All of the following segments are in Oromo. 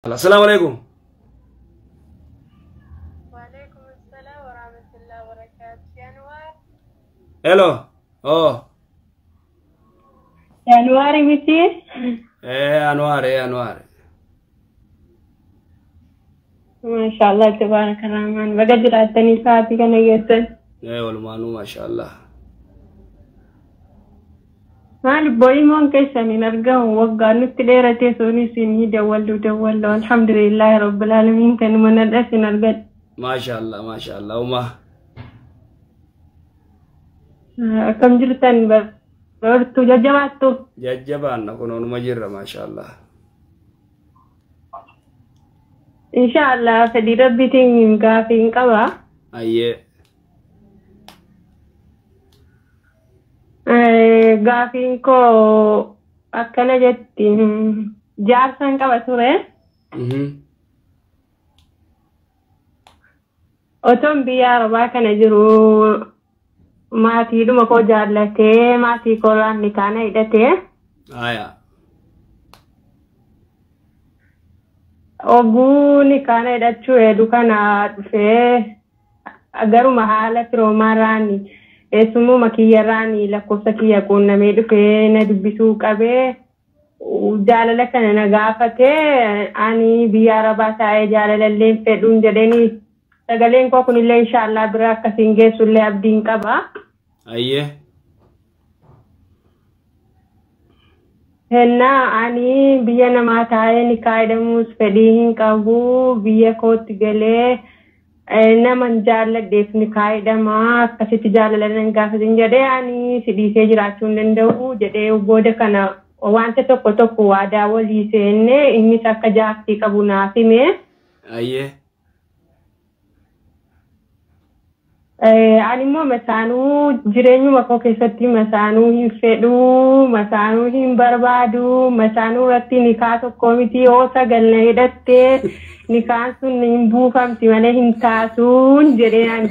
السلام عليكم. وعليكم السلام ورحمة الله وبركاته. يا أنوار. الو. يا أنوار متي؟ انوار انوار. ما شاء الله تبارك الرحمن. بقدر أتني فاتي كنا جسد. والله ما شاء الله. ما نبغي مون كيساني نرجع وقع نتليرة تسوني سيني دولو الحمد لله رب العالمين كان من الناس نرجع. ما شاء الله ما شاء الله. وما كم جرتان برتو جاجباتو. جاجبان نكون مجرة ما شاء الله. إن شاء الله فدي ربي تين كافين كوا. أيه. Gaafiin koo akkana jetti jaarsan qaba ture. Otoon biyya Arabaa kana jiru maatiidhuma koo jaallatee maatii kooraan nikaana hidhatee. Aya. Oguu nikaana hidhachuu hedduu kana dhufee garuma haala firoomaaraani. Eessumoo makiyyarraani lakkoofsa kiyya quunnamee dhufee na dubbisuu qabee jaalala kana na gaafatee ani biyya Arabaa taa'ee jaalalallee fedhuun jedhanii sagaleen koo kunillee inshaallah bira akkasiin geessullee abdiin qaba. Ayyee. Hennaa ani biyya namaa taa'ee nikaa hidhamuus fedhii hin qabu biyya kootti galee. Naman jaalladheef nikaa hidhamaa akkasitti jaalalan gaafatin jedhee ani si dhiisee jiraachuu hin danda'u jedhee booda kana wanta tokko waadaa walii seenne innis akka jaartii qabu naaf hime. Ayyee. Ani immoo masaanuu jireenyuma koo keessatti masaanuu hin fedhu masaanuu hin barbaadu masaanuu irratti nikaa tokko miti yoo sagalna hidhattee. Nikaan sun hin buufamti malee hin taasuun jedhee ani.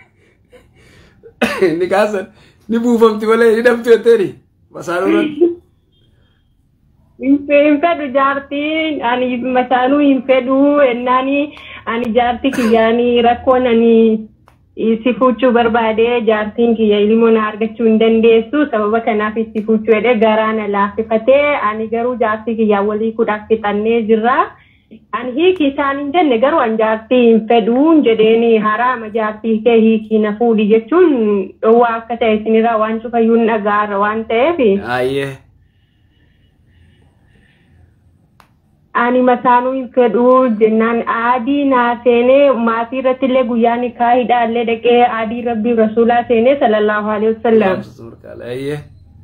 Nikaan sun ni buufamti malee hidhamtu jetteeni masaanuu irratti. Hin fedhu jaartiin ani masaanuu hin fedhu ennaani ani jaartii kiyyaanii rakkoon ani si fuuchuu barbaadee jaartiin kiyya ilmoo na argachuu hin dandeessu sababa kanaaf si fuuchuu jedhee garaa na laaffifatee ani garuu jaartii kiyyaa walii kudhaaf fixannee jirra. Ani hiiki isaan hin jenne garuu an jaartii hin fedhuun jedheeni haraama jaartii kee hiikii na fuudhi jechuun dhowwaa akka ta'e isinirraa waan cufayyuun dhagaarra waan ta'eef. Ayyee. Ani masaanuu hin fedhuu jennaan aadii naa seenee maatii irratti illee guyyaa nikaa hidhaallee dhaqee aadii rabbii rasuulaa seenee sallallahu alaihi wasallam. Ayyee.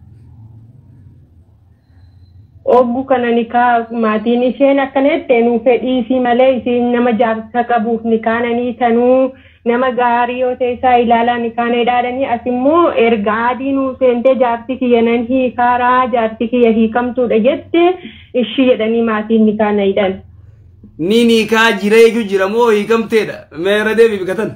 Oggu kana nikaa maatiin isheen akkana jettee nuu fedhiisii malee isiin nama jaarsa qabuuf nikaananii tanuu nama gaarii yoo ta'e isaa ilaalaa nikaana hidhaadhanii as immoo erga adii nuu seentee jaartii kiyya nan hiikaaraa jaartii kiyya hiikamtuudha jette ishii jedhanii maatiin nikaana hidhan. Ni nikaa jireeyyuu jira moo hiikamteedha? Meera deebii bikatan?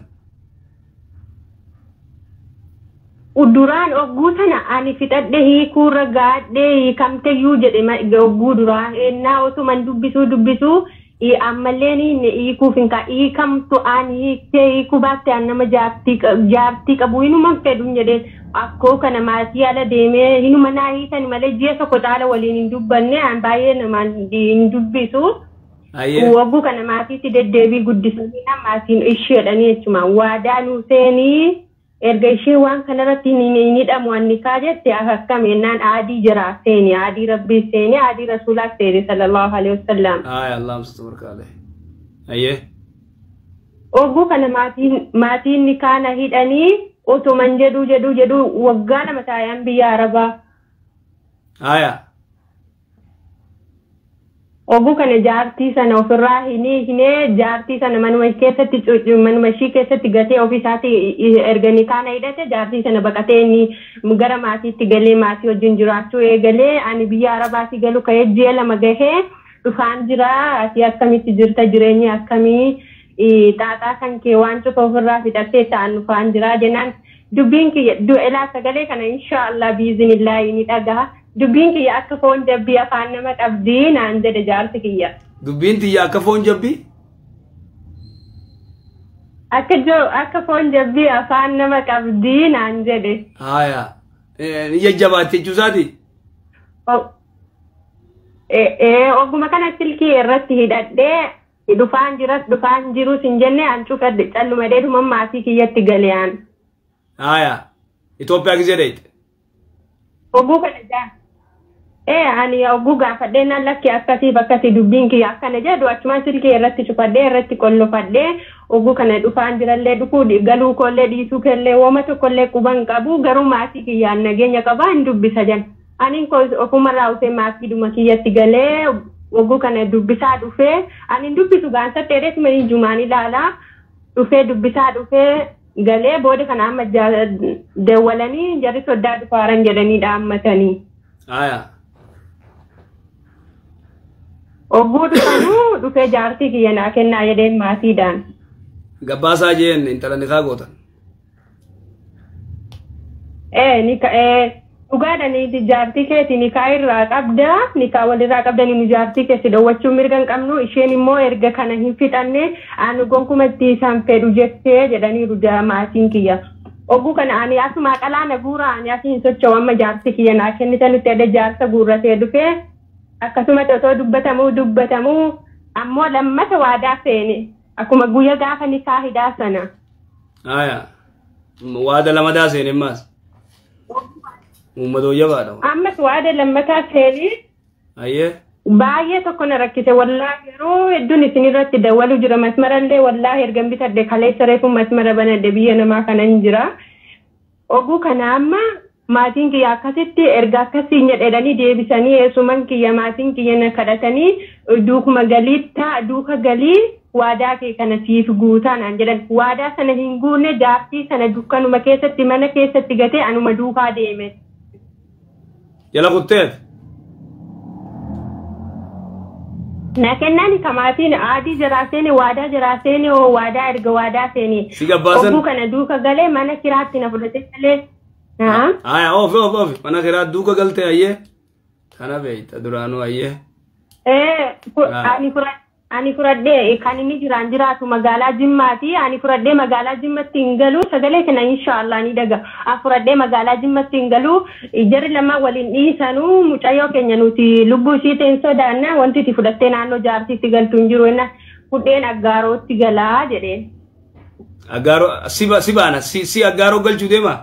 Duraan ogguu sana ani fixadhe hiikuurra gaadhee hiikamteyyuu jedhe ogguu duraa ennaa otuman dubbisuu ammallee ni hiikuuf hin hiikamtu ani hiiktee hiikuu baatte an nama jaartii qabu hinuman fedhuun jedheen akkoo kana maatii ala deemee hinuma naa hiikan malee ji'a tokko caala waliin hin dubbanne an baay'ee namaan hin dubbisu. Ogguu kana maatiitti deddeebii guddisanii maatiin ishee jedhanii jechuudha waadaa nuu seenii. Erga ishee waan kanarratti ni hidhamu nikaa jette akkamiinaan aadii jira seeni aadii rabbii seeni aadii rasuulaa seeni sallallahu alaihi wasallam. Allahumma salli alayhi. Ayyee. Ogguu kana maatiin nikaana hidhanii otuman jedhu waggaa lama taa'an biyya Arabaa. Aya. Ogguu kana jaartii sana ofirraa hinee jaartii sana manuma ishii keessatti gatee ofiisaatti erga nikaana hidhate jaartii sana baqatee inni gara maatiitti galee maatii wajjin jiraachuu eegalee ani biyya Arabaatti galu ka'ee ji'a lama gahee dhufaan jira ati akkamitti jirta jireenyi akkamii xaaxaa kan kee waan cufa ofirraa fixattee ta'an dhufaan jira jennaan dubbiin kiyya du'elaa sagalee kana inshaallah biizinillaahi ni dhagaa. Dubbiin kiyya akka foon dabbii afaan nama qabdii naan jedhe jaarsi kiyya. Dubbinti ya akka foon jabbii? Akka foon jabbii afaan nama qabdii naan jedhe. Haya. Ni jajjabaatti jechuusaati? Ogguma kana silkii irratti hidhadhee dhufaan jirus hin jenne an cufadhe calluma dheeduma maatii kiyyatti galeeyaan. Haya. Itoophiyaa gisee dheeyte? Ogguu kana jaa. Ani ogguu gaafadhee naan lakki akkasii dubbiin kiyya akkana jedhu achumaan silkii irratti cufadhee irratti qollofadhee ogguu kana dhufaan jirallee dhufuu galuu kollee dhiisuu kellee wooma tokkollee quban qabu garuu maatii kiyyaan nageenya qabaa hin dubbisa jan. Ani ofuma raawutee maatii dhuma kiyyatti galee ogguu kana dubbisaa dhufee ani dubbisu gaansatti edeetuma jumaan ilaalaa dhufee dubbisaa dhufee galee booda kana amma dawwalanii jarri soddaa dhufaaran jedhanii dhaammatanii. Haya. Ogguu dhufanuu dhufee jaartii kiyya naa kennaa jedheen maatiidhaan. Gabbaasaa jeen intala nikaa gootan. Dhugaadhanii jaartii keeti nikaa irraa qabda nikaa walirraa qabdanii nu jaartii keessi dhowwachuu mirga hin qabnu isheen immoo erga kana hin fixanne ani gonkumatti isaan fedhu jettee jedhaniiru maatiin kiyya. Ogguu kana ani asuma qalaana guuraa ani asii hin socho'u amma jaartii kiyya naa kennitanitti edda jaarsa guurratee dhufee akkasumatti otoo dubbatamuu ammoo lammata waadaa seene akkuma guyya gaafa nikaa hidhaa sana. Haya. Waada lamadaa seene ammas. Uummatoo jabaadha. Ammas waada lammataa seene. Ayyee. Baay'ee tokko na rakkise wallaahi yeroo hedduun isinirratti dawwalu jira masmarallee wallaahi ergan bitadde kaleessa reefu masmara banadde biyya namaa kana hin jira. Ogguu kana amma maatiin kiyya akkasitti erga akkasii jedhanii deebisanii eessuman kiyya maatiin kiyya na kadhatanii duukuma duuka galii waadaa kee kana siif guutaa naan jedhan waadaa sana hin guunne jaartii sana dukkanuma keessatti mana keessatti gatee anuma duukaa deeme. Jala kutteet? Na kennani kamaatiin aadii jiraaseeni waadaa jiraaseeni waadaa erga waadaa seeni. Si gabbaasan? Ogguu kana duuka galee mana kiraatti na fudhatee galee. Haya ofi mana kiraa duuka galte ayyee kana beeyta duraanuu ayyee. Ani furadhee kan inni jiraatu magaalaa Jimmaati ani furadhee magaalaa Jimmatti hin galu sagalee kana inshallah ni daga furadhee magaalaa Jimmatti hin galu jarri lama waliin dhiisanuu mucayyoo keenya nuti lubbuu ishii ta'in sodaanna wanti itti fudhattee naannoo jaartiitti galtu hin jiru enna fudheen aggaarootti galaa jedheen. Aggaaroo si baana si aggaaroo galchuu deema?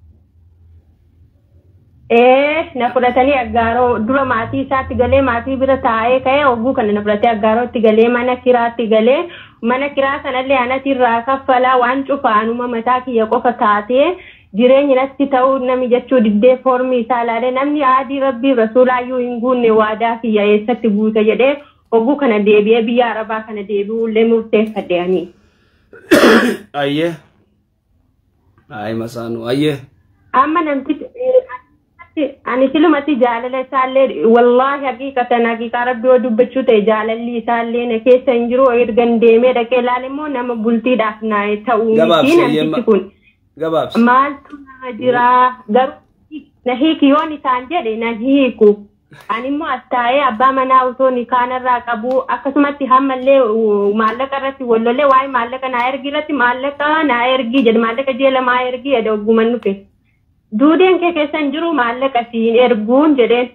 Na fudhatanii aggaaroo dura maatii isaatti galee maatii bira taa'ee ka'ee ogguu kana na fudhatee aggaarootti galee mana kiraatti galee mana kiraa sanallee anatti irraa kaffalaa waan cufaanuma mataa kiyya qofa taatee jireenya natti ta'uu nami jechuu diddee foormii isaa ilaalee namni aadii rabbii rasuulaayyuu hin guunne waadaa kiyya eessatti guute jedhee ogguu kana deebi'ee biyya arabaa kana deebi'ullee murteeffadhe ani. Ayyee. Ayi masaanu ayyee. Amma namtichi ani silumatti jaalala isaallee wallaahi haqiiqaa rabbii dubbachuu ta'e jaalalli isaallee na keessa hin jiru ergan deemee dhaqee ilaale immoo nama bultiidhaaf naa'e ta'uu miti namtichi kun. Gabaabsi. Maaltu nama jiraa garuu na hiiki yoon isaan jedhe na hiiku. Ani immoo as taa'ee abbaa manaa osoo nikaanarraa qabu akkasumatti hammallee maallaqa irratti wallollee waa'ee maallaqa naa ergi irratti maallaqa naa ergi jedhe maallaqa jeela maa ergi jedhe ogguman nufe. Duudeen kee keessan jiru maallaqa siin erguun jedheen.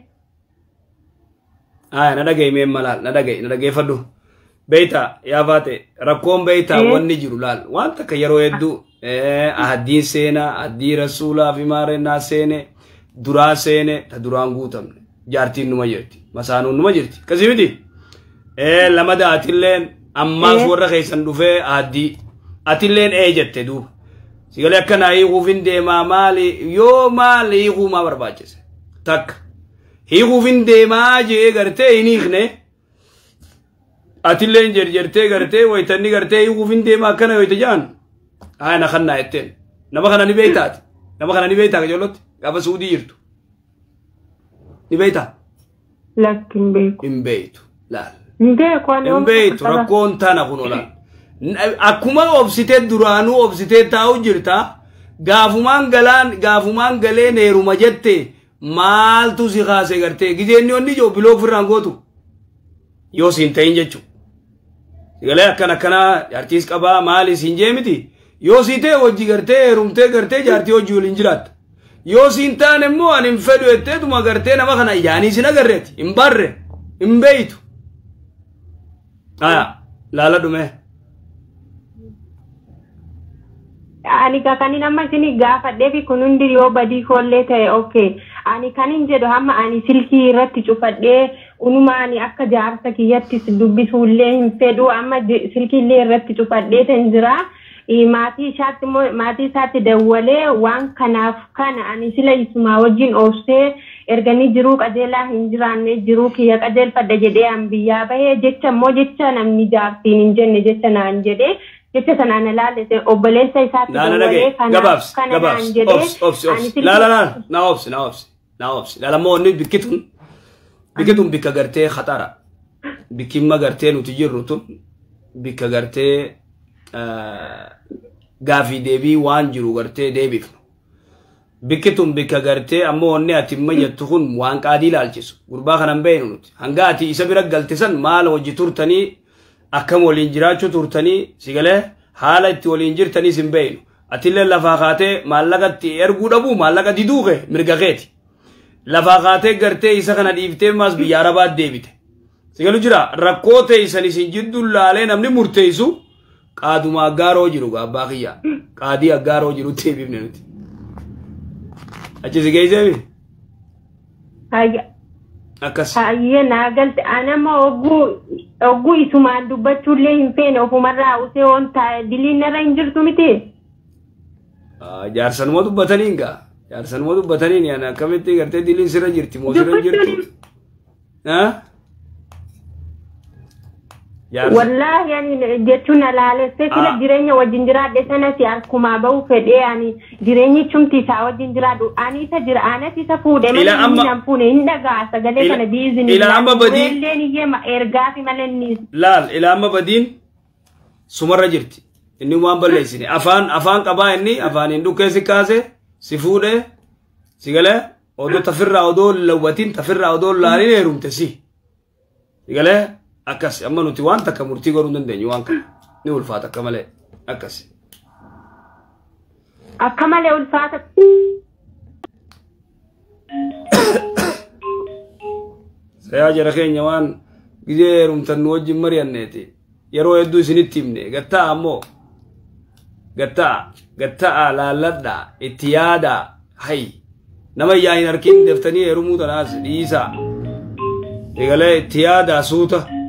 Na dhagaye malaal na dhageeffadhu. Beeyta yaa baate rakkoon beeyta wanni jiru laal waan takka yeroo hedduu ahaddiin seenaa addii rasuulaa fi maarennaa seene duraa seene ta duraan guutamne jaartiin numa jirti masaanuun numa jirti kasii miti lamada atilleen ammaas warra keessan dhufee ahaddii atilleen jette duuba. Sigalee akkana hiikuufin deemaa maali yoo maali hiikuu maa barbaachise takka hiikuufin deemaa jee gartee hin hiikne atilleen jerjertee gartee waytanni gartee hiikuufin deemaa akkana wayta jaan na kannaa jetteen nama kana ni beeytaati nama kana ni beeytaa kajoolotti gaafa suudii jirtu ni beeytaa? Lakki hin beeku. Hin beeytu laal. Hin beeytu rakkoon tana kun olaal. Akkuma obsitee duraanuu obsitee taa'u jirta gaafumaan galee neeruma jette maaltu si kaase gartee gizeenni onni joo biloog firraan gootu yoo siin ta'in jechuudha. Sigalee akkana jaartiis qabaa maali siin jeemiti yoo sii ta'e hojii gartee heerumtee gartee jaartii hojii waliin jiraatta. Yoo siin ta'an immoo ani hin fedhu jetteetuma gartee nama kana yaanii sin agarreeti hin barre hin beeytu. Laala dhume. Ani kan nama isin gaafadhee fi kun hundi yoo badii koollee ta'e okay. Ani kan hin jedhu hamma ani silkii irratti cufadhee unuma ani akka jaarsa kiyyattis dubbisuullee hin fedhu amma silkiillee irratti cufadhee tan jira. Maatii isaatti dawwalee waan kanaaf kana ani sila isuma wajjin oofsee erganii jiruu qajeelaa hin jiraanne jiruu kiyya qajeelfadha jedhee an biyyaa bahee jecha immoo jecha namni jaartiin hin jenne jecha naan jedhee jecha sanaan ilaalle obboleessa isaatti dawwalee kana naan jedhee na obsi lala moo inni bikkitun bikka gartee khatara bikkimma gartee nuti jirru tun bikka gartee gaafii deebii waan jiru gartee deebifnu bikkitun bikka gartee ammoo onni ati mayyattu kun waan qaadii ilaalchisu gurbaa kanan beeynu nuti hanga ati isa bira galtisan maala hojii turtanii akkam waliin jiraachuu turtanii sigalee haala itti waliin jirtanii sin beeynu atillee lafaa kaatee maallaqatti erguu dhabuu maallaqa diduuqe mirga keeti lafaa kaatee gartee isa kana dhiiftee maas biyya arabaat deebite sigalu jira rakkoo teeysan isin jidduu laalee namni murteessu qaaduma aggaaroo jiru abbaa kiyya qaadii aggaaroo jiru teebifne nuti achi si geeyseefi akkas hayyee naa galte anama ogguu isumaan dubbachuullee hin feene ofumarraa usee oon taa'e diliin irra hin jirtu miti jaarsanuma dubbataniin gaa jaarsanuma dubbataniin yaani akkamitti gartee diliin sirra jirti moo sirra hin jirtu wallahi yani jechuun alaalessee fila jireenya wajjin jiraadhe sanatti akkuma bahu fedhee ani jireenyi chumti isaa wajjin jiraadhu ani isa jira anati isa fuudhe malee nan fuune hin dhagaa sagalee kana biizini ila amma badiin illeen iyyee ergaa fi malenni laal ila amma badiin sumarra jirti inni waan balleessine afaan qabaa inni afaan hin dhukeessi kaase si fuudhe sigalee odoo tafirraa odoo lawwatiin tafirraa odoo laalin heerumte si sigalee akkas amma nuti waan takka murtii godhuu dandeenyu waan kana ni ulfaata akka malee akkas akka malee ulfaata sayaa jara keenya waan gizee heerumtan nu wajjin mari'anneeti yeroo hedduu isinitti himne gattaa ammoo gattaa laalladhaa itti yaadaa hay nama yaa hin harkin deftanii heerumuu tanaas dhiisaa egalee itti yaadaa suuta